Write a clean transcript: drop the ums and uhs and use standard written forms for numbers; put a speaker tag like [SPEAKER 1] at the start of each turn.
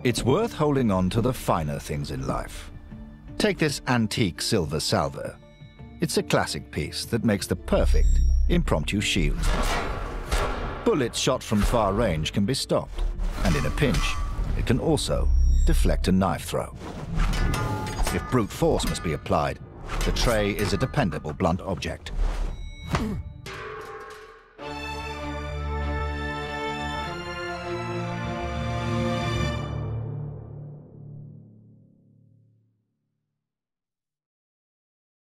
[SPEAKER 1] It's worth holding on to the finer things in life. Take this antique silver salver. It's a classic piece that makes the perfect impromptu shield. Bullets shot from far range can be stopped, and in a pinch, it can also deflect a knife throw. If brute force must be applied, the tray is a dependable blunt object.